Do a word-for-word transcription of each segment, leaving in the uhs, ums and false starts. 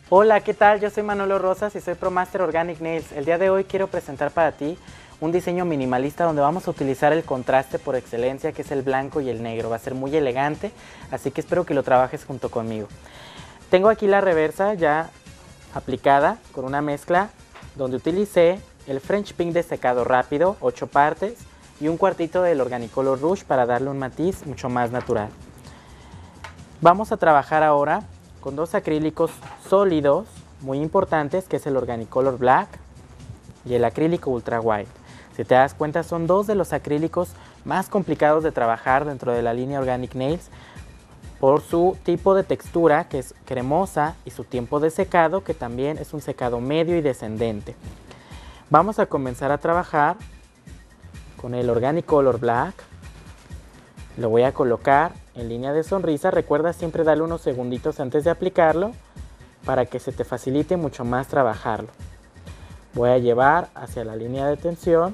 Hola, ¿qué tal? Yo soy Manolo Rosas y soy ProMaster Organic Nails. El día de hoy quiero presentar para ti un diseño minimalista donde vamos a utilizar el contraste por excelencia, que es el blanco y el negro. Va a ser muy elegante, así que espero que lo trabajes junto conmigo. Tengo aquí la reversa ya aplicada con una mezcla donde utilicé el French Pink de secado rápido, ocho partes, y un cuartito del Organicolor Rouge para darle un matiz mucho más natural. Vamos a trabajar ahora con dos acrílicos sólidos muy importantes, que es el Organicolor Black y el acrílico Ultra White. Si te das cuenta, son dos de los acrílicos más complicados de trabajar dentro de la línea Organic Nails por su tipo de textura, que es cremosa, y su tiempo de secado, que también es un secado medio y descendente. Vamos a comenzar a trabajar con el Organicolor Black. Lo voy a colocar en línea de sonrisa. Recuerda siempre darle unos segunditos antes de aplicarlo para que se te facilite mucho más trabajarlo. Voy a llevar hacia la línea de tensión.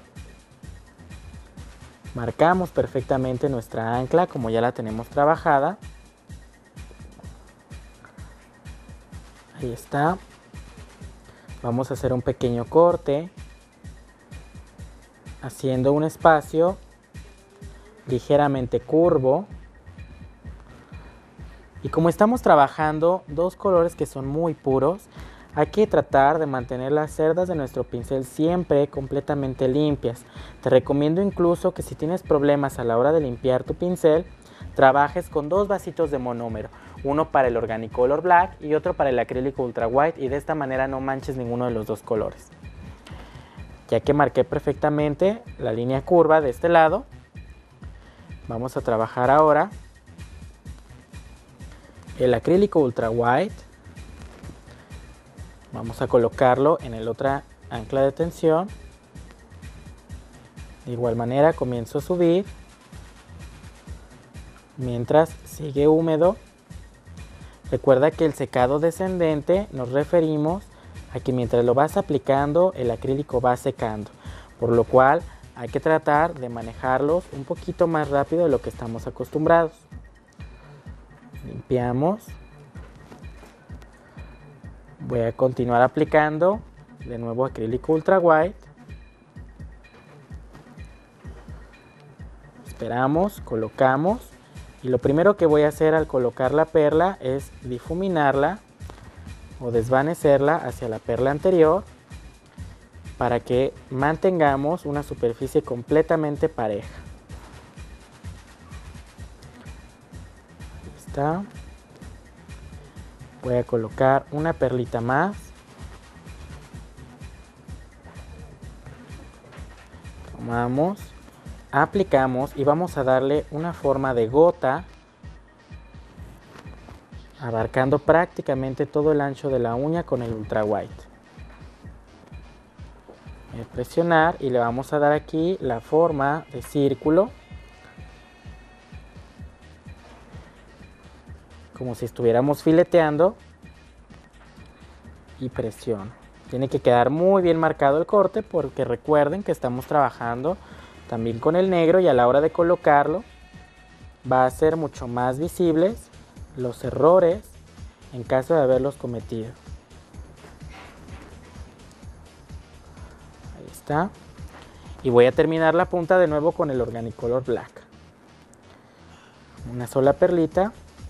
Marcamos perfectamente nuestra ancla como ya la tenemos trabajada. Ahí está. Vamos a hacer un pequeño corte, haciendo un espacio ligeramente curvo. Y como estamos trabajando dos colores que son muy puros, hay que tratar de mantener las cerdas de nuestro pincel siempre completamente limpias. Te recomiendo incluso que si tienes problemas a la hora de limpiar tu pincel, trabajes con dos vasitos de monómero, uno para el Organicolor Black y otro para el acrílico Ultra White, y de esta manera no manches ninguno de los dos colores. Ya que marqué perfectamente la línea curva de este lado, vamos a trabajar ahora el acrílico Ultra White. Vamos a colocarlo en el otra ancla de tensión. De igual manera comienzo a subir mientras sigue húmedo. Recuerda que el secado descendente nos referimos a que mientras lo vas aplicando el acrílico va secando, por lo cual hay que tratar de manejarlos un poquito más rápido de lo que estamos acostumbrados. Limpiamos. Voy a continuar aplicando de nuevo acrílico Ultra White. Esperamos, colocamos, y lo primero que voy a hacer al colocar la perla es difuminarla o desvanecerla hacia la perla anterior para que mantengamos una superficie completamente pareja. Ahí está. Voy a colocar una perlita más. Tomamos, aplicamos y vamos a darle una forma de gota, abarcando prácticamente todo el ancho de la uña con el Ultra White. Voy a presionar y le vamos a dar aquí la forma de círculo, como si estuviéramos fileteando, y presión. Tiene que quedar muy bien marcado el corte, porque recuerden que estamos trabajando también con el negro, y a la hora de colocarlo va a ser mucho más visibles los errores en caso de haberlos cometido. Ahí está. Y voy a terminar la punta de nuevo con el Organicolor Black. Una sola perlita.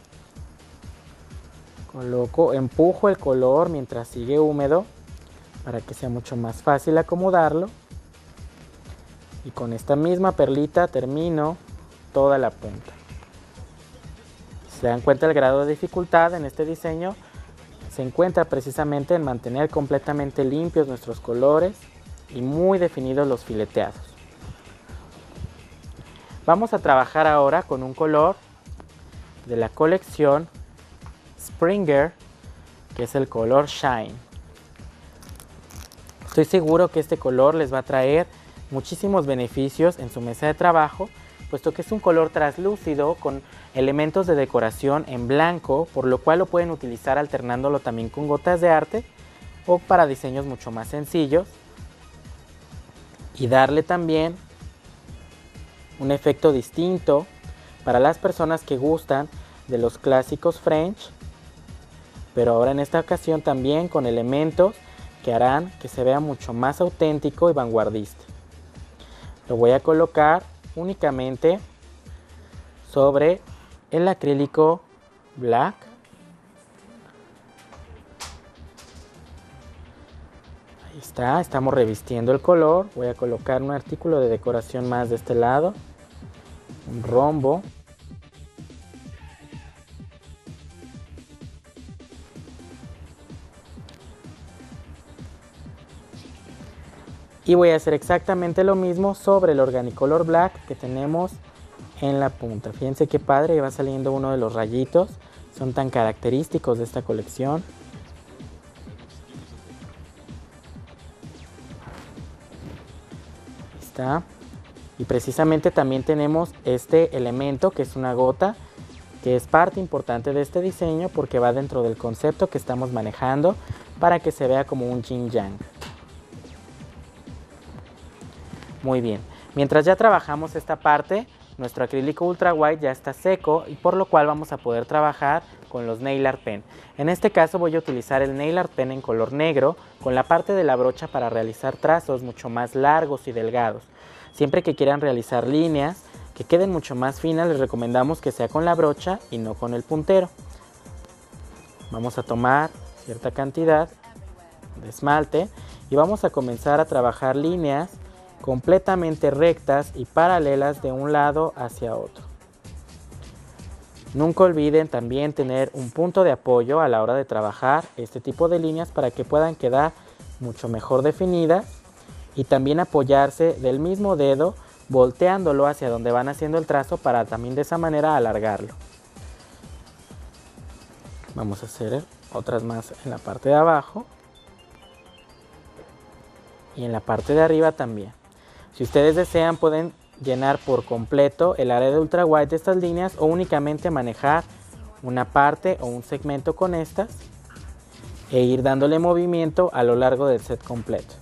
Coloco, empujo el color mientras sigue húmedo para que sea mucho más fácil acomodarlo. Y con esta misma perlita termino toda la punta. Si se dan cuenta, el grado de dificultad en este diseño se encuentra precisamente en mantener completamente limpios nuestros colores y muy definidos los fileteados. Vamos a trabajar ahora con un color de la colección Springer, que es el color Shine. Estoy seguro que este color les va a traer muchísimos beneficios en su mesa de trabajo, puesto que es un color translúcido con elementos de decoración en blanco, por lo cual lo pueden utilizar alternándolo también con gotas de arte o para diseños mucho más sencillos, y darle también un efecto distinto para las personas que gustan de los clásicos French pero ahora en esta ocasión también con elementos que harán que se vea mucho más auténtico y vanguardista. Lo voy a colocar únicamente sobre el acrílico black. Ahí está, estamos revistiendo el color. Voy a colocar un artículo de decoración más de este lado, un rombo. Y voy a hacer exactamente lo mismo sobre el Organicolor Black que tenemos en la punta. Fíjense qué padre, va saliendo uno de los rayitos. Son tan característicos de esta colección. Ahí está. Y precisamente también tenemos este elemento que es una gota, que es parte importante de este diseño porque va dentro del concepto que estamos manejando para que se vea como un yin yang. Muy bien, mientras ya trabajamos esta parte, nuestro acrílico ultra white ya está seco y por lo cual vamos a poder trabajar con los nail art pen. En este caso voy a utilizar el nail art pen en color negro con la parte de la brocha para realizar trazos mucho más largos y delgados. Siempre que quieran realizar líneas que queden mucho más finas, les recomendamos que sea con la brocha y no con el puntero. Vamos a tomar cierta cantidad de esmalte y vamos a comenzar a trabajar líneas completamente rectas y paralelas de un lado hacia otro. Nunca olviden también tener un punto de apoyo a la hora de trabajar este tipo de líneas para que puedan quedar mucho mejor definidas y también apoyarse del mismo dedo volteándolo hacia donde van haciendo el trazo para también de esa manera alargarlo. Vamos a hacer otras más en la parte de abajo y en la parte de arriba también. Si ustedes desean pueden llenar por completo el área de ultra white de estas líneas o únicamente manejar una parte o un segmento con estas e ir dándole movimiento a lo largo del set completo.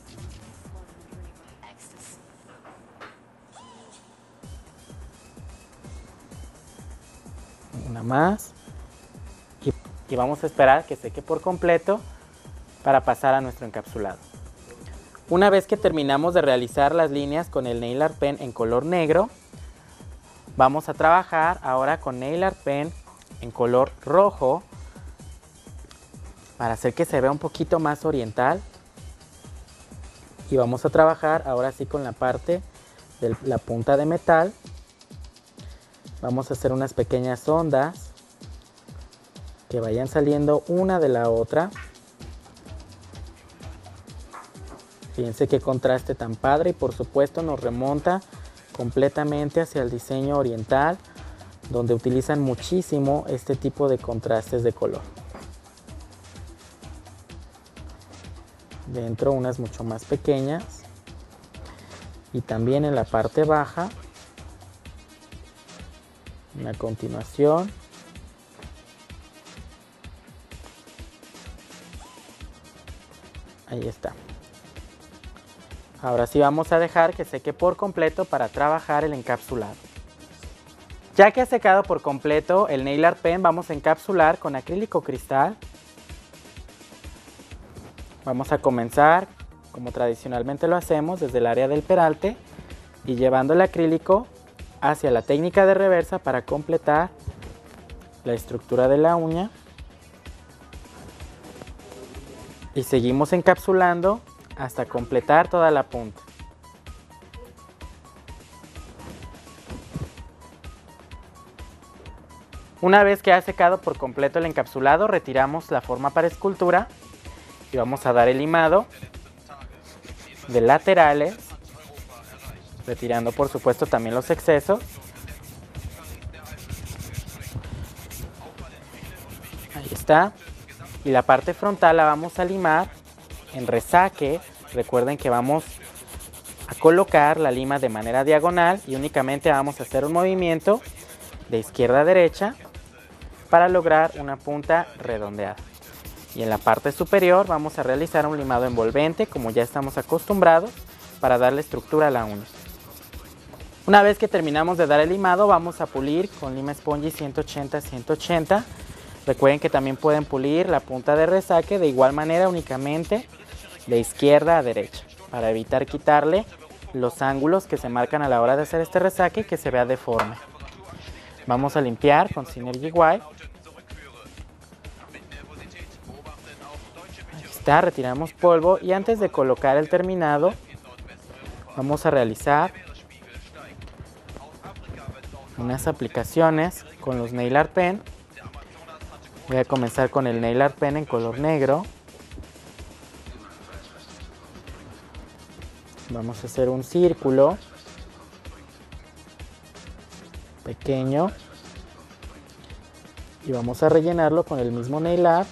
Una más y, y vamos a esperar que seque por completo para pasar a nuestro encapsulado. Una vez que terminamos de realizar las líneas con el nail art pen en color negro, vamos a trabajar ahora con nail art pen en color rojo para hacer que se vea un poquito más oriental. Y vamos a trabajar ahora sí con la parte de la punta de metal. Vamos a hacer unas pequeñas ondas que vayan saliendo una de la otra. Fíjense qué contraste tan padre y por supuesto nos remonta completamente hacia el diseño oriental donde utilizan muchísimo este tipo de contrastes de color. Dentro unas mucho más pequeñas y también en la parte baja. A continuación. Ahí está. Ahora sí vamos a dejar que seque por completo para trabajar el encapsulado. Ya que ha secado por completo el nail art pen, vamos a encapsular con acrílico cristal. Vamos a comenzar como tradicionalmente lo hacemos desde el área del peralte y llevando el acrílico hacia la técnica de reversa para completar la estructura de la uña. Y seguimos encapsulando hasta completar toda la punta. Una vez que ha secado por completo el encapsulado, retiramos la forma para escultura y vamos a dar el limado de laterales, retirando por supuesto también los excesos. Ahí está. Y la parte frontal la vamos a limar en resaque. Recuerden que vamos a colocar la lima de manera diagonal y únicamente vamos a hacer un movimiento de izquierda a derecha para lograr una punta redondeada. Y en la parte superior vamos a realizar un limado envolvente como ya estamos acostumbrados para darle estructura a la uña. Una vez que terminamos de dar el limado vamos a pulir con lima spongy ciento ochenta a ciento ochenta Recuerden que también pueden pulir la punta de resaque de igual manera, únicamente de izquierda a derecha, para evitar quitarle los ángulos que se marcan a la hora de hacer este resaque y que se vea deforme. Vamos a limpiar con Synergy White. Ahí está, retiramos polvo y antes de colocar el terminado vamos a realizar unas aplicaciones con los Nail Art Pen. Voy a comenzar con el Nail Art Pen en color negro. Vamos a hacer un círculo pequeño y vamos a rellenarlo con el mismo Nail Art.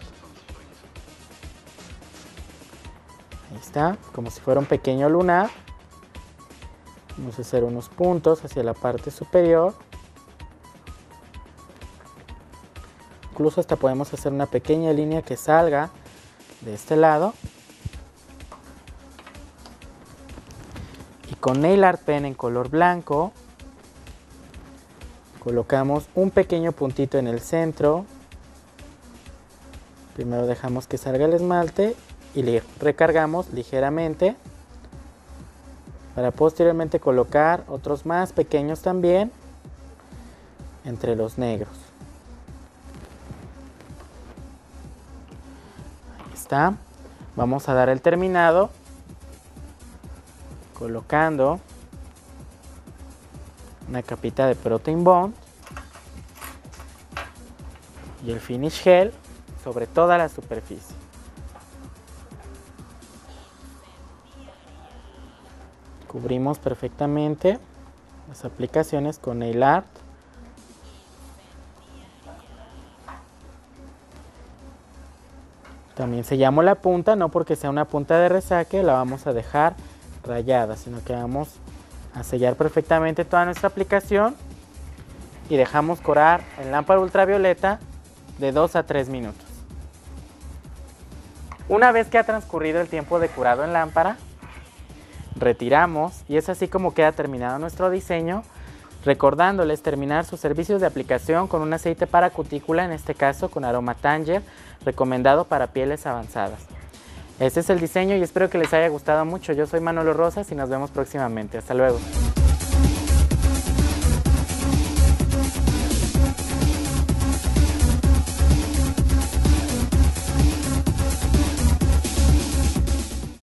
Ahí está, como si fuera un pequeño lunar. Vamos a hacer unos puntos hacia la parte superior. Incluso hasta podemos hacer una pequeña línea que salga de este lado. Y con Nail Art Pen en color blanco colocamos un pequeño puntito en el centro. Primero dejamos que salga el esmalte y le recargamos ligeramente para posteriormente colocar otros más pequeños también entre los negros. Ahí está. Vamos a dar el terminado colocando una capita de Protein Bond y el Finish Gel sobre toda la superficie. Cubrimos perfectamente las aplicaciones con Nail Art. También sellamos la punta, no porque sea una punta de resaque la vamos a dejar rayada, sino que vamos a sellar perfectamente toda nuestra aplicación y dejamos curar en lámpara ultravioleta de dos a tres minutos. Una vez que ha transcurrido el tiempo de curado en lámpara, retiramos y es así como queda terminado nuestro diseño, recordándoles terminar sus servicios de aplicación con un aceite para cutícula, en este caso con aroma Tanger, recomendado para pieles avanzadas. Este es el diseño y espero que les haya gustado mucho. Yo soy Manolo Rosas y nos vemos próximamente. Hasta luego.